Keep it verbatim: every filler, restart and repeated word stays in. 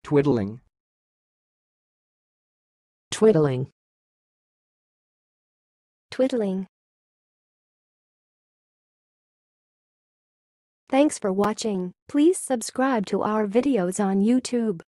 twiddling, twiddling, twiddling. Thanks for watching. Please subscribe to our videos on YouTube.